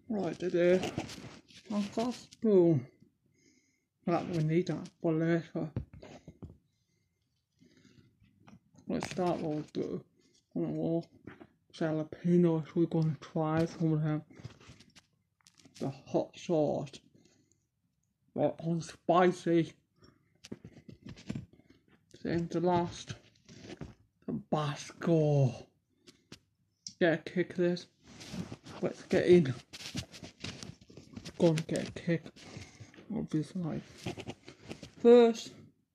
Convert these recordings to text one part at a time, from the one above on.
Right today, I've got a spoon that we need that for later. Let's start with the jalapenos. We're going to try some of them. The hot sauce. They're on spicy. Same to last. Tabasco. Get a kick of this. Let's get in. Gonna get a kick of this life. First,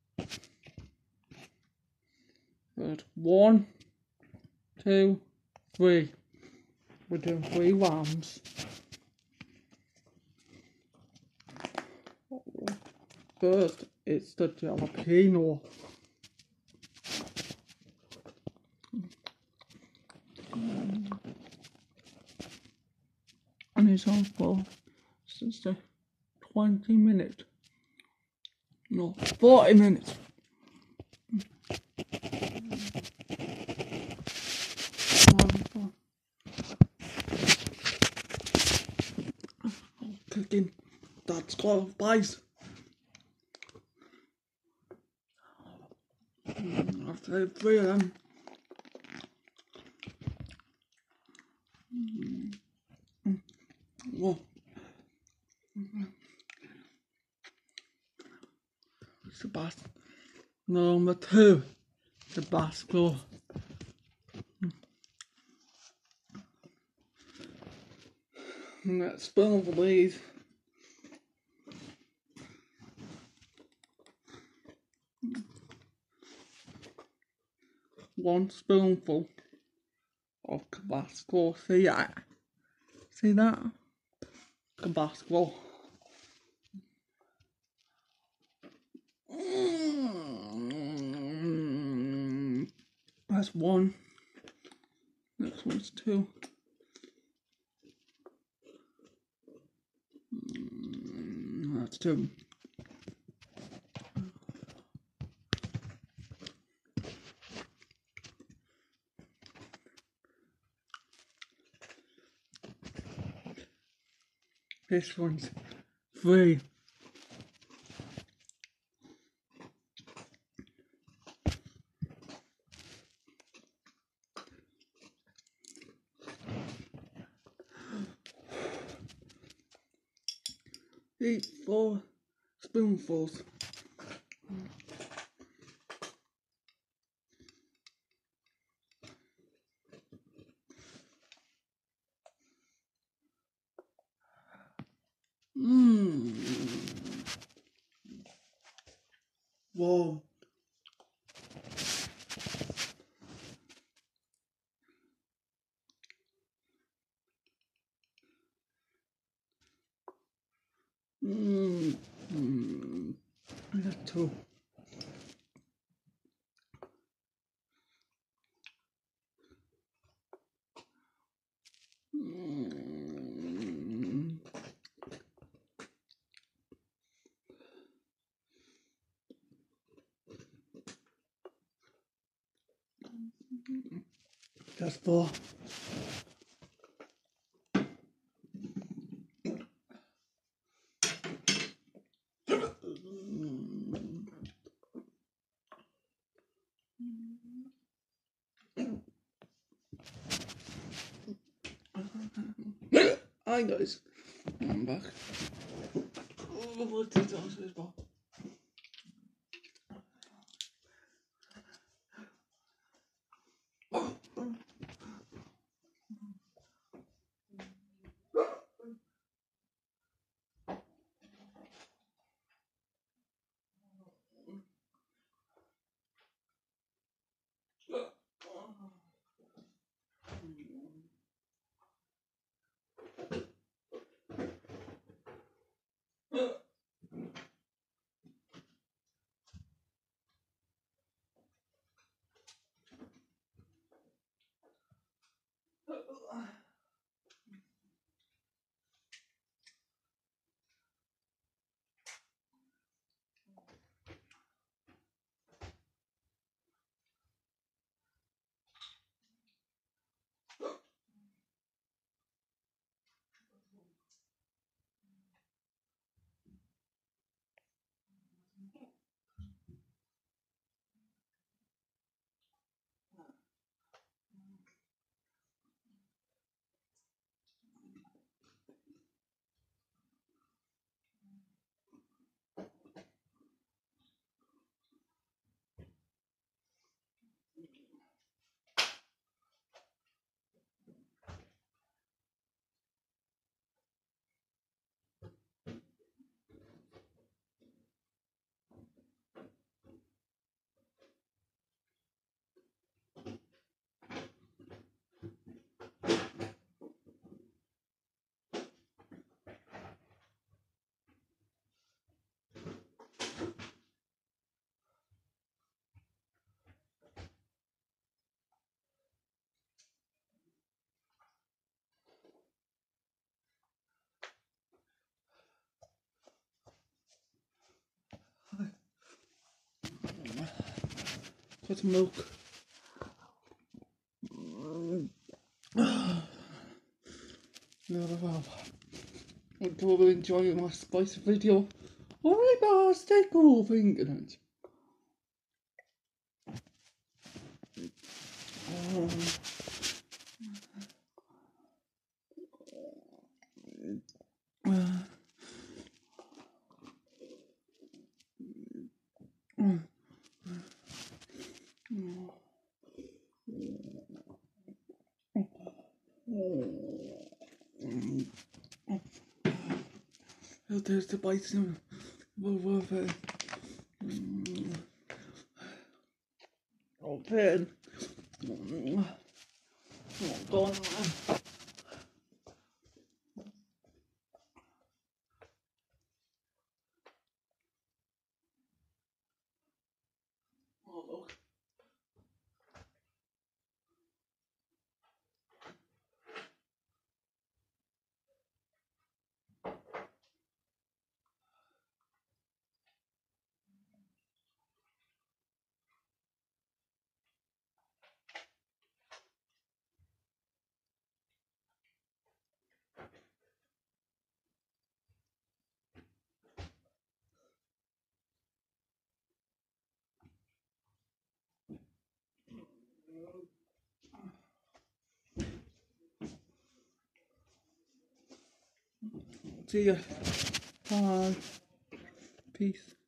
1, 2, 3. We're doing 3 rounds. First, it's the jalapeno. And it's on for since the 20 minutes. No, 40 minutes. Cooking. That's got a spice. I've tried 3 of them. Whoa. Tabasco. Number 2. Tabasco. And that spoonful of these. One spoonful of Tabasco. See that? See that? Tabasco. That's 1. Next one's 2. That's 2. This one's 3. Eat 4 spoonfuls. Whoa. That's 2. That's 4. Hi guys, I'm back. Oh, what did I say about? got some milk. Well, I hope you're enjoying my spicy video. Alright, guys, stay cool, fingers. There's the bites in open. Open. Go on. Oh, look. See ya. Bye. Peace.